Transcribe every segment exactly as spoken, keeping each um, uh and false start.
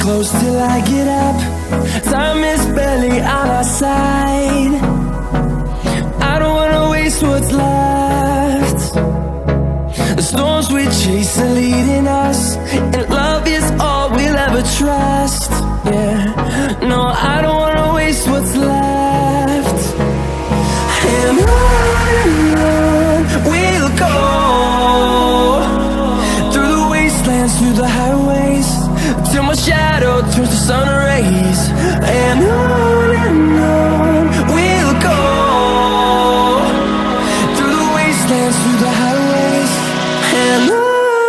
close till I get up. Time is barely on our side. I don't wanna waste what's left. The storms we chase are leading us, and love is all we'll ever trust. Yeah, no, I don't wanna waste what's left. And on and on we'll go, through the wastelands, through the highways, till my shadow turns to sun rays. And on and on we'll go, through the wastelands, through the highways, and on.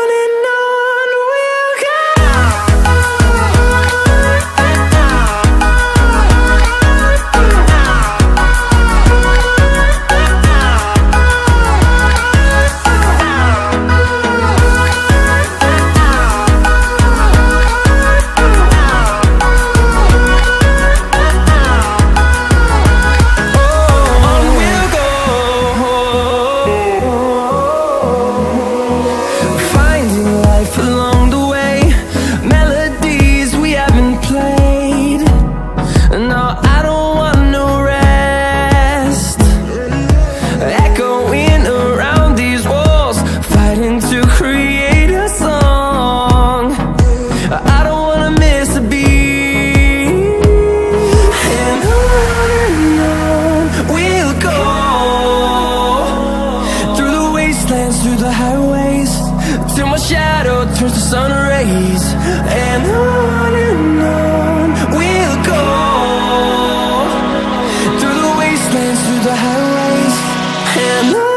Through the highways, till my shadow turns to sun rays. And on and on we'll go, through the wastelands, through the highways, and on.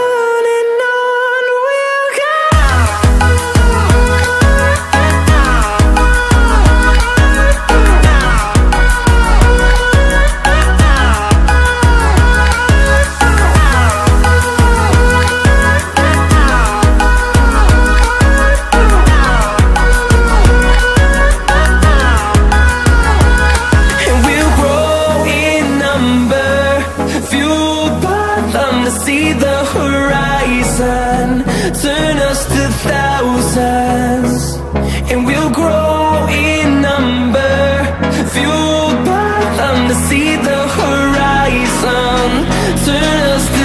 See the horizon turn us to thousands, and we'll grow in number, fueled by them. To see the horizon turn us to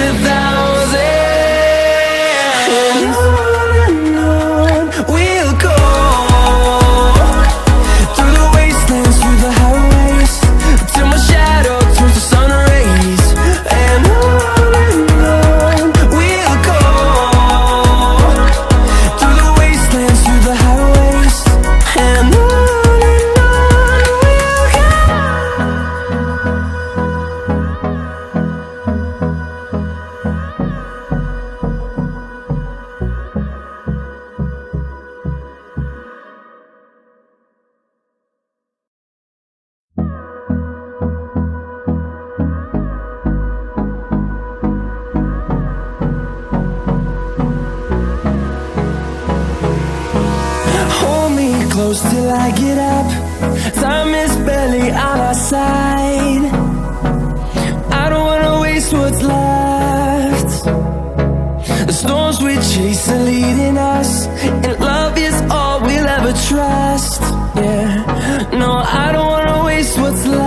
thousands, and on and on we'll go, through the wastelands, through the highways, till my shadow turns to sun rays. And on close till I get up. Time is barely on our side. I don't wanna waste what's left. The storms we chase are leading us, and love is all we'll ever trust. Yeah, no, I don't wanna waste what's left.